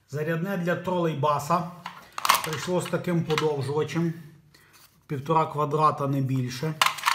Зарядне для тролейбаса. Прийшло з таким подовжувачем. 1,5 квадрата, не більше.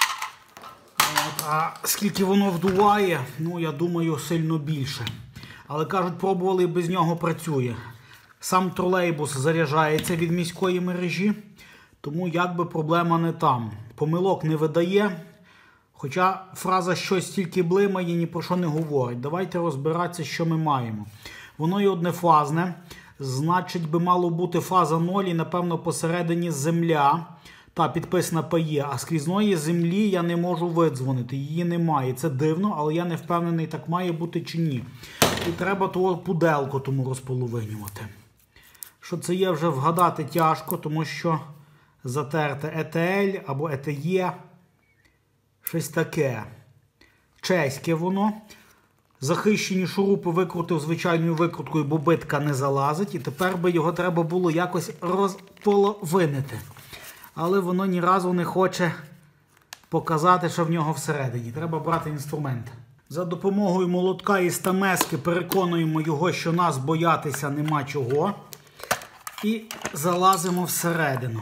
А скільки воно вдуває, ну я думаю, сильно більше. Але кажуть, пробували і без нього працює. Сам тролейбус заряджається від міської мережі, тому якби проблема не там. Помилок не видає, хоча фраза «щось тільки блимає» ні про що не говорить. Давайте розбиратися, що ми маємо. Воно і однофазне, значить би мало бути фаза 0 і напевно посередині земля. Та підписана ПЕ, а скрізної землі я не можу видзвонити, її немає. Це дивно, але я не впевнений, так має бути чи ні. І треба того пуделку тому розполовинювати. Що це є, вже вгадати тяжко, тому що затерте ЕТЛ або ЕТЕ, щось таке. Чеське воно. Захищені шурупи викрутив звичайною викруткою, бо битка не залазить. І тепер би його треба було якось розполовинити. Але воно ні разу не хоче показати, що в нього всередині. Треба брати інструмент. За допомогою молотка і стамески переконуємо його, що нас боятися нема чого. І залазимо всередину.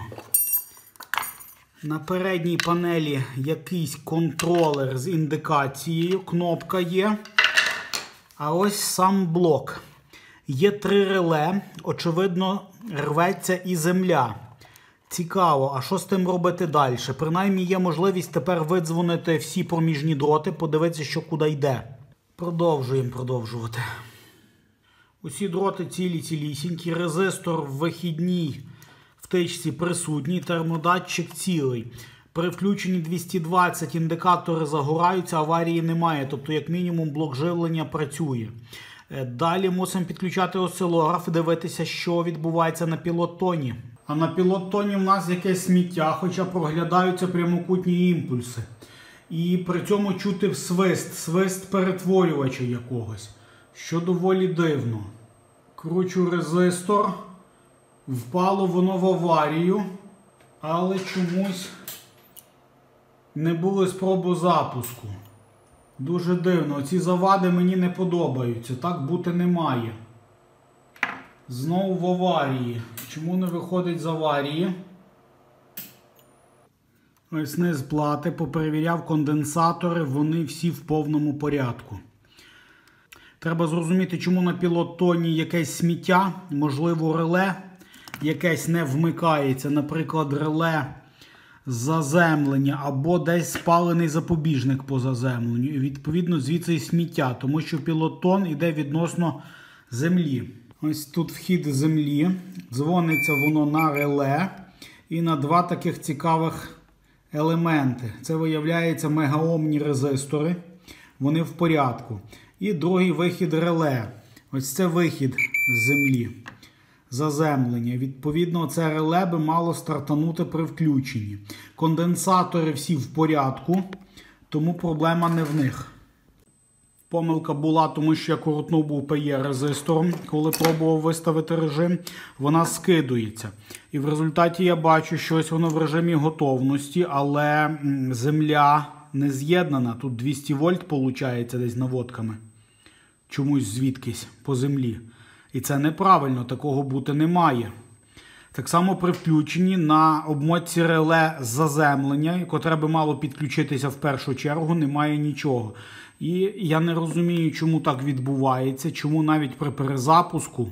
На передній панелі якийсь контролер з індикацією. Кнопка є. А ось сам блок. Є 3 реле. Очевидно, рветься і земля. Цікаво, а що з тим робити далі? Принаймні є можливість тепер видзвонити всі проміжні дроти, подивитися, що куди йде. Продовжуємо продовжувати. Усі дроти цілісінькі, резистор в вихідній втичці присутній, термодатчик цілий. При включенні 220 індикатори загораються, аварії немає, тобто як мінімум блок живлення працює. Далі мусимо підключати осцилограф і дивитися, що відбувається на пілот-тоні. А на пілот-тоні в нас якесь сміття, хоча проглядаються прямокутні імпульси. І при цьому чути свист перетворювача якогось, що доволі дивно. Кручу резистор, впало воно в аварію, але чомусь не було спроби запуску. Дуже дивно, ці завади мені не подобаються, так бути не має. Знову в аварії. Чому не виходить з аварії? Ось низ плати, поперевіряв конденсатори, вони всі в повному порядку. Треба зрозуміти, чому на пілот-тоні якесь сміття, можливо реле, якесь не вмикається, наприклад, реле заземлення або десь спалений запобіжник по заземленню. І відповідно звідси і сміття, тому що пілот-тон йде відносно землі. Ось тут вхід землі, дзвониться воно на реле і на 2 таких цікавих елементи. Це виявляється мегаомні резистори, вони в порядку. І другий вихід реле. Ось це вихід з землі, заземлення. Відповідно, це реле би мало стартанути при включенні. Конденсатори всі в порядку, тому проблема не в них. Помилка була, тому що я крутнув був ПЕ резистором, коли пробував виставити режим, вона скидується. І в результаті я бачу, що ось воно в режимі готовності, але земля не з'єднана. Тут 200 вольт виходить десь наводками. Чомусь звідкись по землі. І це неправильно, такого бути не має. Так само при включенні на обмотці реле заземлення, котре би мало підключитися в першу чергу, немає нічого. І я не розумію, чому так відбувається, чому навіть при перезапуску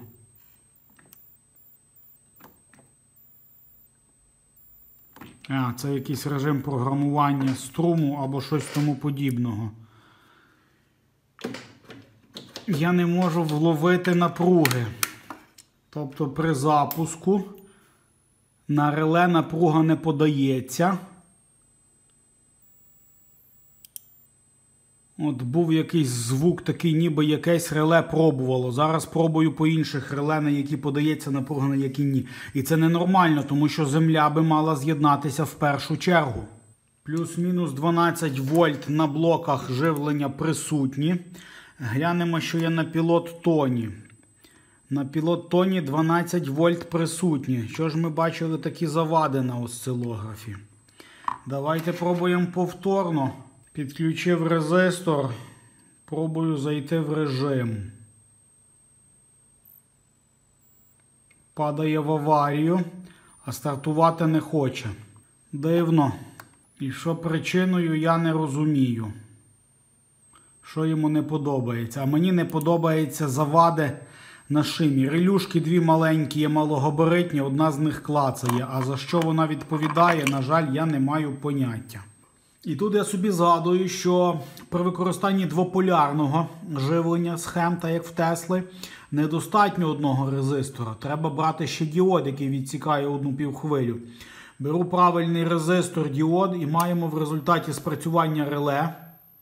це якийсь режим програмування струму або щось тому подібного. Я не можу вловити напруги. Тобто при запуску на реле напруга не подається. От був якийсь звук такий, ніби якесь реле пробувало. Зараз пробую по інших реле, на які подається напруга, на які ні. І це ненормально, тому що земля би мала з'єднатися в першу чергу. Плюс-мінус 12 вольт на блоках живлення присутні. Глянемо, що є на пілот-тоні. На пілот-тоні 12 вольт присутні. Що ж ми бачили такі завади на осцилографі? Давайте пробуємо повторно. Підключив резистор. Пробую зайти в режим. падає в аварію, а стартувати не хоче. Дивно. І що причиною, я не розумію. Що йому не подобається. А мені не подобаються завади на шимі. Релюшки дві маленькі, є малогабаритні, одна з них клацає. А за що вона відповідає, на жаль, я не маю поняття. І тут я собі згадую, що при використанні двополярного живлення схем, так як в Тесли, недостатньо одного резистора. Треба брати ще діод, який відсікає одну півхвилю. Беру правильний резистор, діод і маємо в результаті спрацювання реле.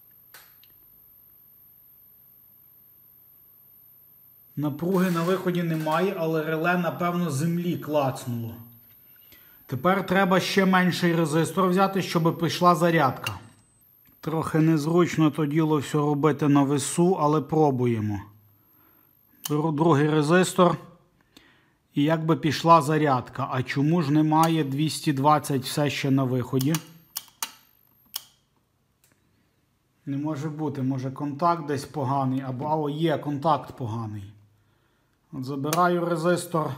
Напруги на виході немає, але реле, напевно, з землі клацнуло. Тепер треба ще менший резистор взяти, щоб пішла зарядка. Трохи незручно то діло все робити на весу, але пробуємо. Беру другий резистор і якби пішла зарядка. А чому ж немає 220 все ще на виході? Не може бути, може контакт десь поганий, або є контакт поганий. От забираю резистор.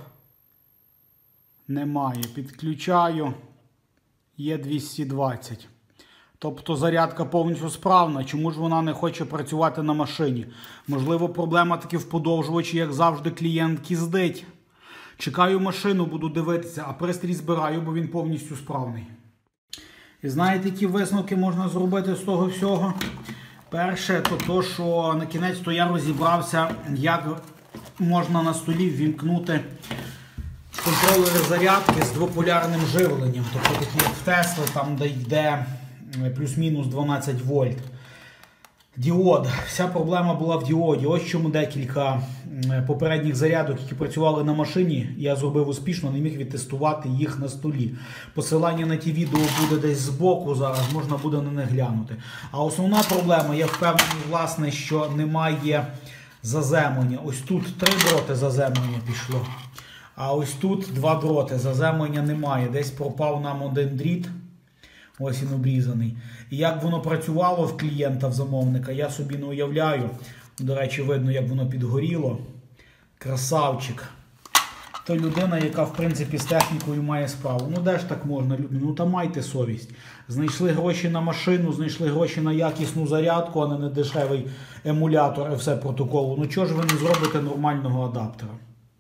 Немає. Підключаю. Є 220. Тобто зарядка повністю справна. Чому ж вона не хоче працювати на машині? Можливо, проблема таки в подовжувачі, як завжди, клієнт кіздить. Чекаю машину, буду дивитися, а пристрій збираю, бо він повністю справний. І знаєте, які висновки можна зробити з того всього? Перше, то що на кінець-то я розібрався, як можна на столі ввімкнути контролери зарядки з двополярним живленням. Тобто такі як в Тесли, там де йде плюс-мінус 12 вольт. Діод. Вся проблема була в діоді. Ось чому декілька попередніх зарядок, які працювали на машині, я зробив успішно, не міг відтестувати їх на столі. Посилання на ті відео буде десь збоку зараз, можна буде на них глянути. А основна проблема, я впевнений, власне, що немає заземлення. Ось тут 3 дроти заземлення пішло. А ось тут 2 дроти заземлення немає. Десь пропав нам один дріт. Ось він обрізаний. І як воно працювало в клієнта, в замовника, я собі не уявляю. До речі, видно, як воно підгоріло. Красавчик. То людина, яка, в принципі, з технікою має справу. Ну, де ж так можна, люди? Ну, та майте совість. Знайшли гроші на машину, знайшли гроші на якісну зарядку, а не на дешевий емулятор, все протоколу. Ну, чого ж ви не зробите нормального адаптера?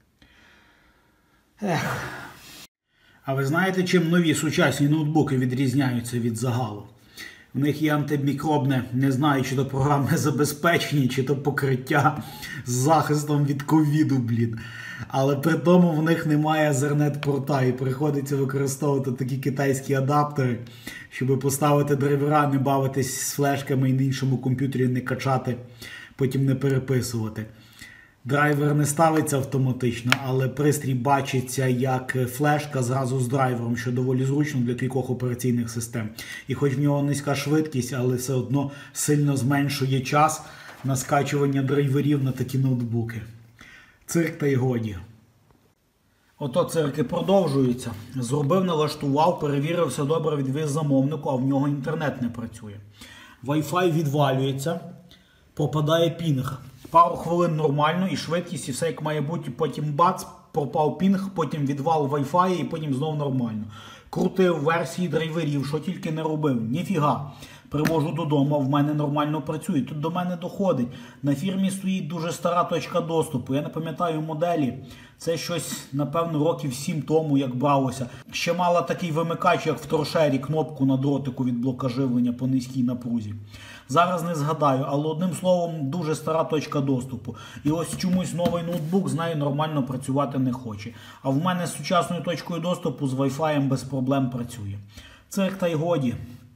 Ех. А ви знаєте, чим нові сучасні ноутбуки відрізняються від загалу? В них є антимікробне, не знаю, чи то програмне забезпечення, чи то покриття з захистом від ковіду, блін. Але при тому в них немає Ethernet-порта і приходиться використовувати такі китайські адаптери, щоб поставити драйвера, не бавитись з флешками і на іншому комп'ютері не качати, потім не переписувати. Драйвер не ставиться автоматично, але пристрій бачиться як флешка зразу з драйвером, що доволі зручно для кількох операційних систем. І хоч в нього низька швидкість, але все одно сильно зменшує час на скачування драйверів на такі ноутбуки. Цирк та й годі. Ото цирки продовжуються. Зробив, налаштував, перевірив, все добре, відвіз замовнику, а в нього інтернет не працює. Wi-Fi відвалюється, пропадає пінг. Пару хвилин нормально і швидкість, і все як має бути, потім бац, пропав пінг, потім відвал Wi-Fi і потім знов нормально. Крутив версії драйверів, що тільки не робив, ніфіга. Привожу додому, а в мене нормально працює. Тут до мене доходить. На фірмі стоїть дуже стара точка доступу. Я не пам'ятаю моделі. Це щось, напевно, років 7 тому, як бралося. Ще мала такий вимикач, як в торшері, кнопку на дротику від блока живлення по низькій напрузі. Зараз не згадаю, але одним словом, дуже стара точка доступу. І ось чомусь новий ноутбук з нею нормально працювати не хоче. А в мене з сучасною точкою доступу з Wi-Fi без проблем працює. Цирк та й годі.